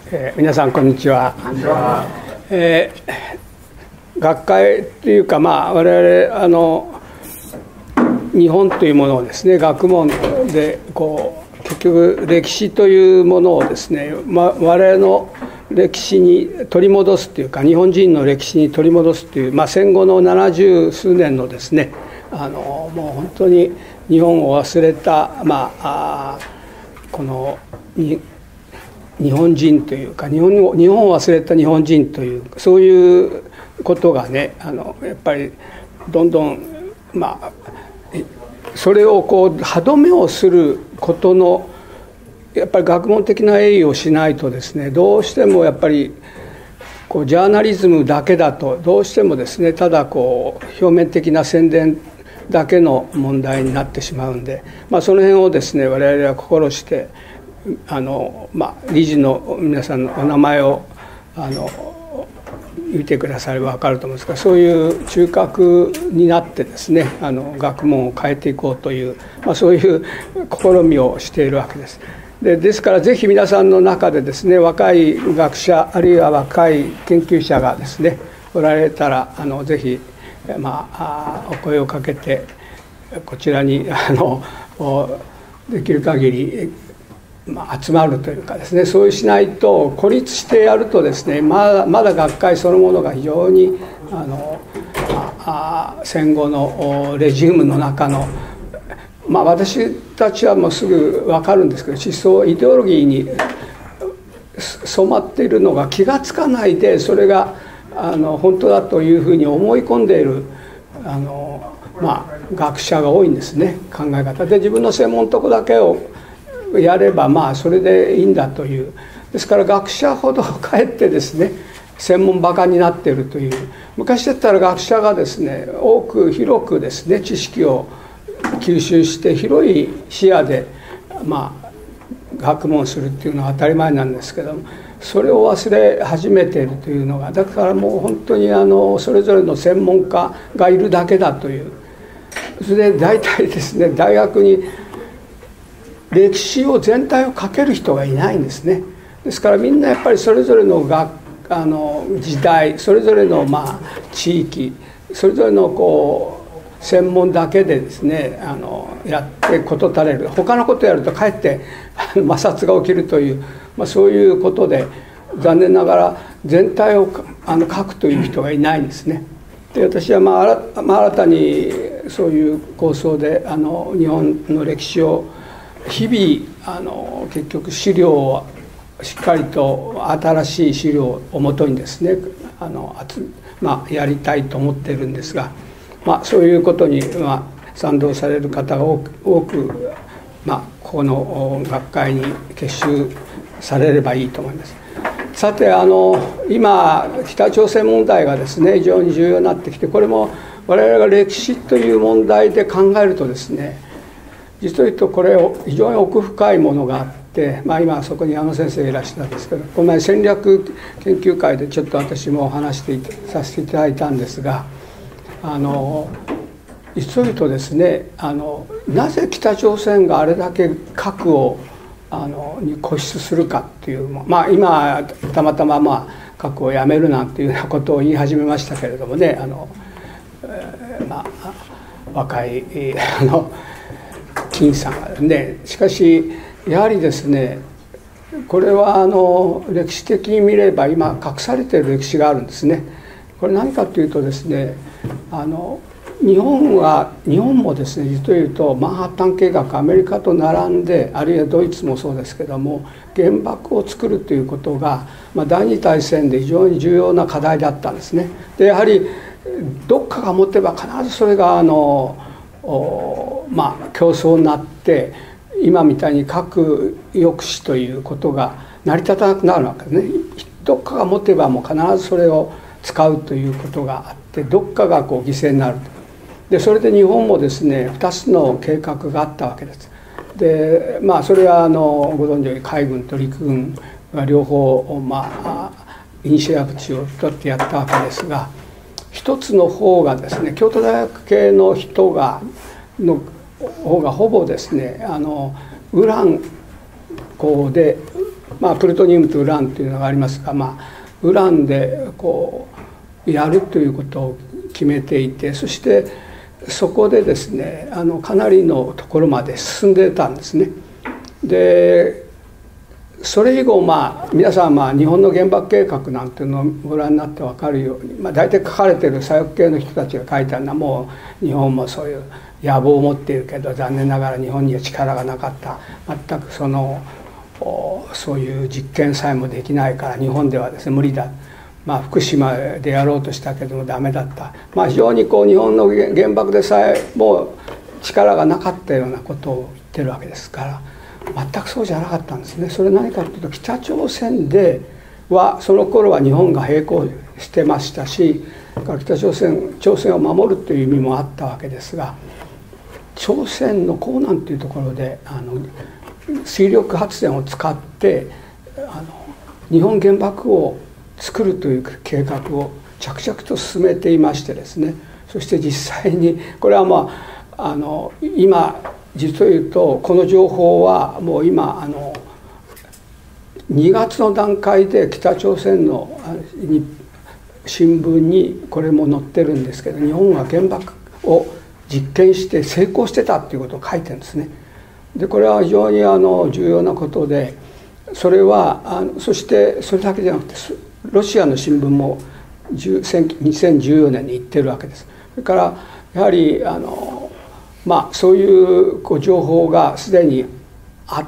皆さんこんにちは。学会というか、我々日本というものをですね、学問で結局歴史というものをですね、我々の歴史に取り戻すというか、日本人の歴史に取り戻すという、戦後の70数年のですね、もう本当に日本を忘れた、この日本人というか日本を忘れた日本人というそういうことがね、やっぱりどんどんそれを歯止めをすることのやっぱり学問的な栄誉をしないとですね、どうしてもやっぱりジャーナリズムだけだとどうしてもですね、ただ表面的な宣伝だけの問題になってしまうんで、その辺をですね我々は心して理事の皆さんのお名前を見てくだされば分かると思うんですが、そういう中核になってですね、学問を変えていこうという、そういう試みをしているわけです。ですからぜひ皆さんの中でですね、若い学者あるいは若い研究者がですねおられたらぜひお声をかけてこちらにできる限り集まるというかですね、そうしないと孤立してやるとですね、まだ学会そのものが非常に戦後のレジウムの中の私たちはもうすぐ分かるんですけど、思想イデオロギーに染まっているのが気が付かないで、それが本当だというふうに思い込んでいる学者が多いんですね。考え方で自分の専門のとこだけをやればそれでいいんだという。ですから学者ほどかえってですね専門バカになっているという。昔だったら学者がですね広くですね知識を吸収して広い視野で学問するっていうのは当たり前なんですけども、それを忘れ始めているというのが、だからもう本当にそれぞれの専門家がいるだけだという。それで大体ですね大学に歴史を全体を書ける人がいないんですね。ですからみんなやっぱりそれぞれの時代、それぞれの地域、それぞれの専門だけでですねやって事足れる。他のことやるとかえって摩擦が起きるという、そういうことで残念ながら全体を書くという人がいないんですね。で私は新たにそういう構想で日本の歴史を日々結局資料をしっかりと新しい資料をもとにですねやりたいと思っているんですが、そういうことに賛同される方が多くここの学会に結集されればいいと思います。さて今北朝鮮問題がですね非常に重要になってきて、これも我々が歴史という問題で考えるとですね、実を言うとこれ非常に奥深いものがあって、今そこに矢野先生がいらっしゃるんですけど、この前戦略研究会でちょっと私もお話させていただいたんですが、実を言うとですねなぜ北朝鮮があれだけ核をに固執するかっていう、今たまたま核をやめるなんていうようなことを言い始めましたけれどもね、若い金さんがね、しかしやはりですねこれは歴史的に見れば今隠されている歴史があるんですね。これ何かというとですね日本もですね実を言うとマンハッタン計画アメリカと並んで、あるいはドイツもそうですけども原爆を作るということが、第二次大戦で非常に重要な課題だったんですね。でやはりどっかが持てば必ずそれが競争になって今みたいに核抑止ということが成り立たなくなるわけですね。どっかが持てばもう必ずそれを使うということがあって、どっかが犠牲になる。でそれで日本もですね2つの計画があったわけです。でそれはご存知のように海軍と陸軍が両方イニシアチブを取ってやったわけですが、一つの方がですね京都大学系の人の方がほぼですねウランでプルトニウムとウランというのがありますが、ウランでこうやるということを決めていて、そしてそこでですねかなりのところまで進んでたんですね。でそれ以後皆さん日本の原爆計画なんていうのをご覧になって分かるように、大体書かれてる左翼系の人たちが書いてあるのは、もう日本もそういう野望を持っているけど残念ながら日本には力がなかった、全くそういう実験さえもできないから日本ではですね無理だ、福島でやろうとしたけどもダメだった、非常に日本の原爆でさえも力がなかったようなことを言ってるわけですから、全くそうじゃなかったんですね。それ何かというと、北朝鮮ではその頃は日本が並行してましたし、北朝鮮を守るという意味もあったわけですが、朝鮮の江南というところで水力発電を使って日本原爆を作るという計画を着々と進めていましてですね、そして実際にこれは今実を言うとこの情報はもう今2月の段階で北朝鮮の新聞にこれも載ってるんですけど、日本は原爆を実験して成功してたっていうことを書いてるんですね。でこれは非常に重要なことで、それはそしてそれだけじゃなくてロシアの新聞も2014年に言ってるわけです。それからやはりそういう情報がすでにあって、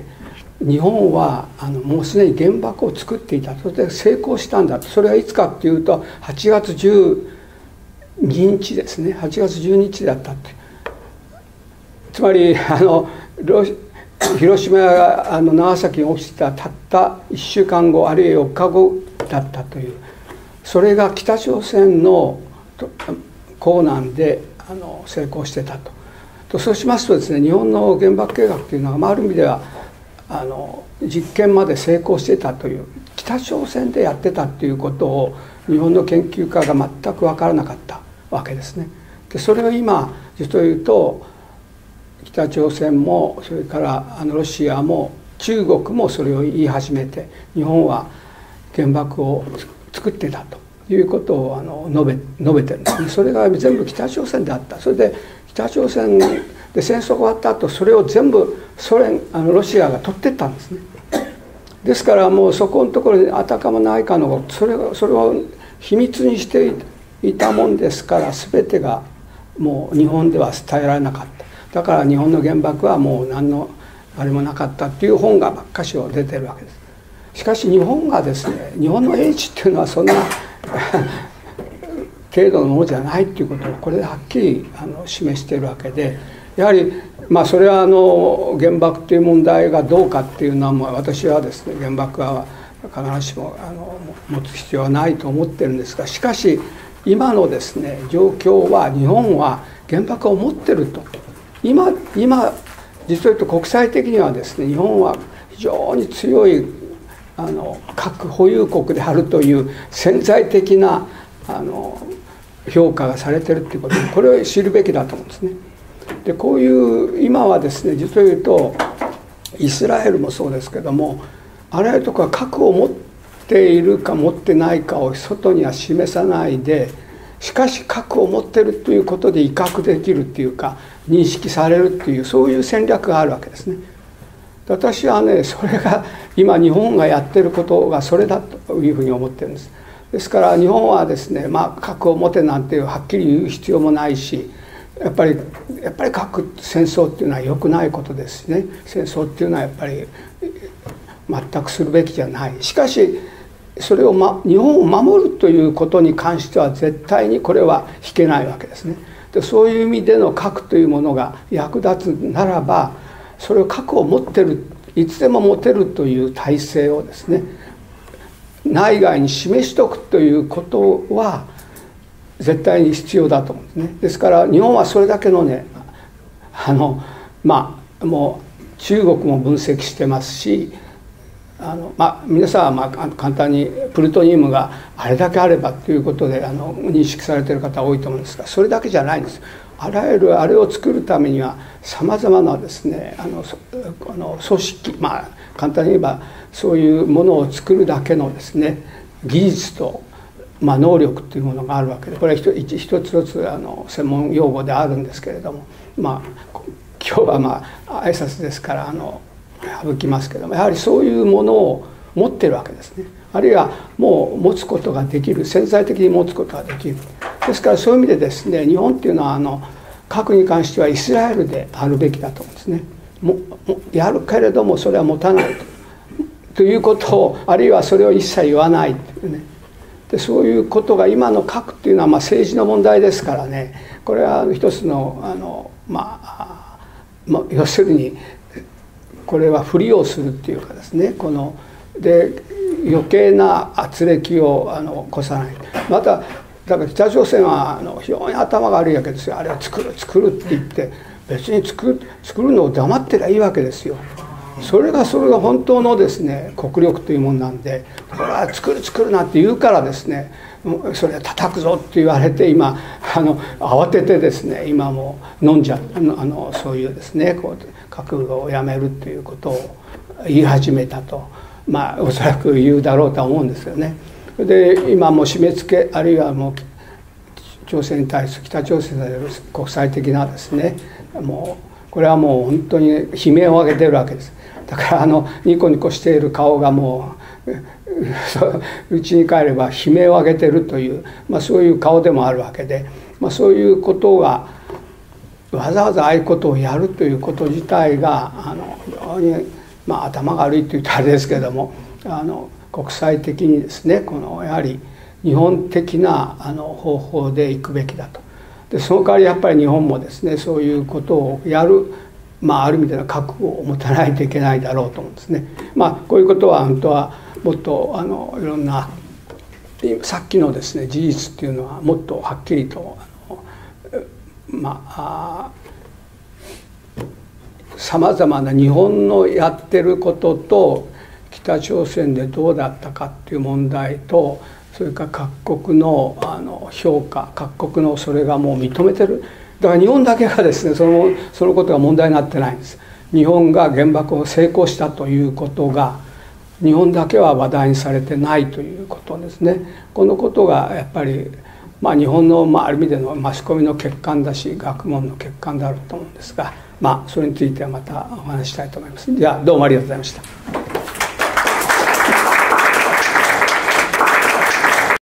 日本はもうすでに原爆を作っていた、それで成功したんだと。それはいつかっていうと8月12日ですね、8月12日だったって。つまり広島や長崎に起きたたった1週間後あるいは4日後だったという、それが北朝鮮の江南で成功してたと。そうしますとですね、日本の原爆計画というのはある意味では実験まで成功してたという、北朝鮮でやってたということを日本の研究家が全く分からなかったわけですね。でそれを今実を言うと北朝鮮もそれからロシアも中国もそれを言い始めて、日本は原爆を作ってたということを述べてるんですね。それが全部北朝鮮であった。それで北朝鮮で戦争が終わった後、それを全部ロシアが取ってったんですね。ですからもうそこのところにあたかもないかのそれを秘密にしていたもんですから、全てがもう日本では伝えられなかった。だから日本の原爆はもう何のあれもなかったっていう本が箇所出てるわけです。しかし日本がですね、日本の英知っていうのはそんな程度のものじゃないっていうことをこれではっきり示しているわけで、やはりそれは原爆という問題がどうかっていうのは私はですね、原爆は必ずしも持つ必要はないと思ってるんですが、しかし今のですね状況は日本は原爆を持ってると。今実を言うと国際的にはですね、日本は非常に強い核保有国であるという潜在的な評価がされてるっていうことで、これを知るべきだと思うんですね。でこういう今はですね、実を言うとイスラエルもそうですけども、あらゆるところは核を持っているか持ってないかを外には示さないで、しかし核を持ってるということで威嚇できるっていうか認識されるっていう、そういう戦略があるわけですね。私はね、それが今日本がやってることがそれだというふうに思ってるんです。ですから日本はですね、核を持てなんていうはっきり言う必要もないし、やっぱり核戦争っていうのは良くないことですしね、戦争っていうのはやっぱり全くするべきじゃない。しかしそれを、日本を守るということに関しては絶対にこれは引けないわけですね。でそういう意味での核というものが役立つならば、それを核を持ってる、いつでも持てるという体制をですね内外に示しておくということは絶対に必要だと思うんですね。ですから日本はそれだけのねもう中国も分析してますし、皆さんは簡単にプルトニウムがあれだけあればということで認識されている方多いと思うんですが、それだけじゃないんです。あらゆるあれを作るためにはさまざまなですね組織、 簡単に言えばそういうものを作るだけのですね技術と、能力っていうものがあるわけで、これは一つ一つ専門用語であるんですけれども、今日は挨拶ですから省きますけども、やはりそういうものを持ってるわけですね。あるいはもう持つことができる、潜在的に持つことができる。ですからそういう意味でですね、日本っていうのは核に関してはイスラエルであるべきだと思うんですね。やるけれどもそれは持たないということを、あるいはそれを一切言わないというね。でそういうことが今の核っていうのは政治の問題ですからね、これは一つの要するにこれはふりをするっていうかですね、で余計な圧力を起こさない。まただから北朝鮮は非常に頭が悪いわけですよ。あれは作るって言って別に作るのを黙ってりゃいいわけですよ。それが本当のですね国力というものなんで、これは作るなって言うからですね、それは叩くぞって言われて今慌ててですね、今もう飲んじゃうそういうですね核をやめるっていうことを言い始めたと、おそらく言うだろうとは思うんですよね。で今もう締め付け、あるいはもう北朝鮮に対する国際的なですね、もうこれはもう本当に悲鳴を上げてるわけです。だからニコニコしている顔がもう家に帰れば悲鳴を上げてるという、そういう顔でもあるわけで、そういうことがわざわざああいうことをやるということ自体が非常に頭が悪いと言ったらあれですけれども、国際的にですねやはり日本的な方法でいくべきだと。でその代わりやっぱり日本もですねそういうことをやる、ある意味での覚悟を持たないといけないだろうと思うんですね。こういうことは本当はもっといろんなさっきのですね事実っていうのはもっとはっきりとさまざまな日本のやってることと北朝鮮でどうだったかっていう問題と、それから各国の評価、各国のそれがもう認めてる。だから日本だけがですねそのことが問題になってないんです。日本が原爆を成功したということが日本だけは話題にされてないということですね。このことがやっぱり日本のある意味でのマスコミの欠陥だし、学問の欠陥であると思うんですが、それについてはまたお話したいと思います。じゃあどうもありがとうございました。